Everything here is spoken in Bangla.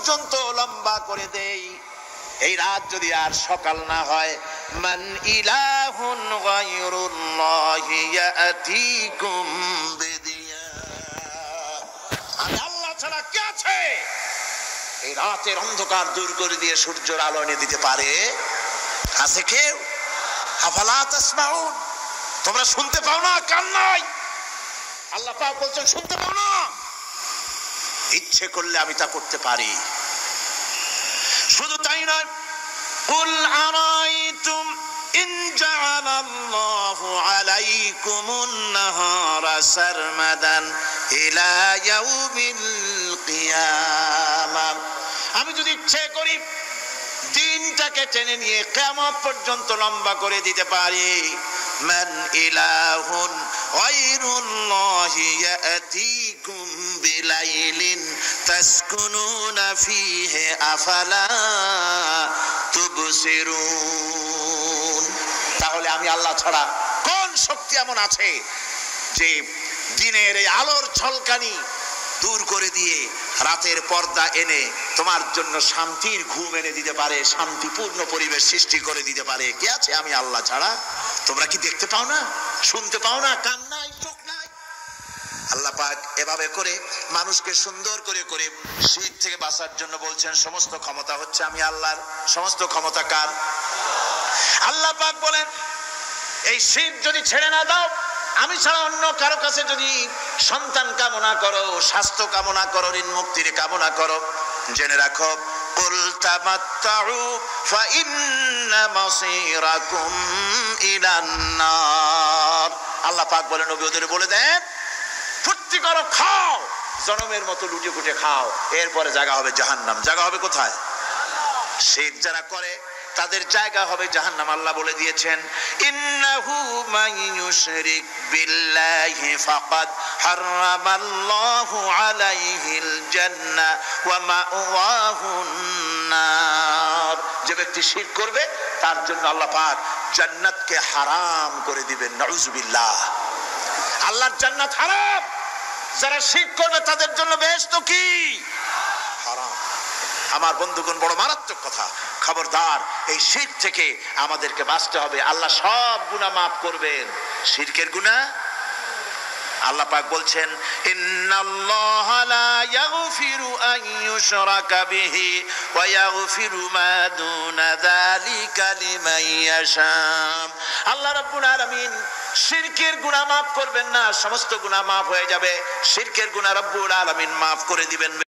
পর্যন্ত লম্বা করে দেই, এই রাত যদি আর সকাল না হয়, মান ইলাহুন গায়রুল্লাহি ইয়াতিকুম বিদিয়া, আমি আল্লাহ ছাড়া কে আছে এই রাতের অন্ধকার দূর করে দিয়ে সূর্যের আলো এনে দিতে পারে? আছে কেউ? আফালা তাসমাউন, তোমরা শুনতে পাও না? কান নাই? আল্লাহ পাক বলছেন শুনতে পাও না? ইচ্ছে করলে আমি তা করতে পারি। শুধু তাই নয়, কুল আরাইতুম ইন জাআলাল্লাহু আলাইকুমুন নাহারা সারমাদান ইলা ইয়াউমিল কিয়ামাহ, আমি যদি ইচ্ছে করি দিনটাকে টেনে নিয়ে কিয়ামত পর্যন্ত লম্বা করে দিতে পারি। মান ইলাহুন গায়রুল্লাহি ইয়াতিকুম বিলাইলিন তাসকুনুনা ফীহি আফালা তুবসিরুন, তাহলে আমি আল্লাহ ছাড়া কোন শক্তি এমন আছে যে দিনের এই আলোর ঝলকানি দূর করে দিয়ে রাতের পর্দা এনে তোমার জন্য শান্তির ঘুম এনে দিতে পারে, শান্তিপূর্ণ পরিবেশ সৃষ্টি করে দিতে পারে? কে আছে আমি আল্লাহ ছাড়া? তোমরা কি দেখতে পাও না? শুনতে পাও না? কান নাই? চোখ নাই? আল্লাহ পাক এভাবে করে মানুষকে সুন্দর করে করে শীত থেকে বাঁচার জন্য বলছেন সমস্ত ক্ষমতা হচ্ছে আমি আল্লাহর। সমস্ত ক্ষমতা কার? আল্লাহ পাক বলেন এই শীত যদি ছেড়ে না দাও, আমি ছাড়া অন্য কারো কাছে যদি সন্তান কামনা করো, স্বাস্থ্য কামনা করো, ঋণ মুক্তির কামনা করো, জেনে রাখো কুল তামাত্তাউ ফাইন্না মাসীরাকুম ইলান নার। আল্লাহ পাক বলেন নবী ওদের বলে দেন ফুর্তি করো, খাও, জনমের মতো লুটে পুটে খাও, এরপরে জায়গা হবে জাহান্নাম। জায়গা হবে কোথায়? শীত যারা করে তাদের জায়গা হবে জাহান্নাম। আল্লাহ বলে দিয়েছেন ইন্নাহু মান ইউশরিক বিল্লাহি ফাকাদ হারামাল্লাহু আলাইহিল জান্নাহ ওয়া মাওয়াহুন নার, যে ব্যক্তি শিরক করবে তার জন্য আল্লাহ পাক জান্নাতকে হারাম করে দিবেন। নাউযুবিল্লাহ, আল্লাহর জান্নাত হারাম, যারা শিরক করবে তাদের জন্য বেহেশত কি? হারাম। আমার বন্ধুগণ, বড় মারাত্মক কথা, খবরদার এই শিরক থেকে আমাদেরকে বাঁচতে হবে। আল্লাহ সব গুনাহ মাফ করবেন, শিরকের গুনাহ আল্লাহ পাক বলছেন ইন্নাল্লাহা লা ইয়াগফিরু আন ইউশরাকা বিহি ওয়া ইয়াগফিরু মা দুনা যালিকা লিমান ইয়াশা। আল্লাহ রাব্বুল আলামিন শিরকের গুনাহ মাফ করবেন না, সমস্ত গুনাহ মাফ হয়ে যাবে। শিরকের গুনাহ রাব্বুল আলামিন মাফ করে দিবেন।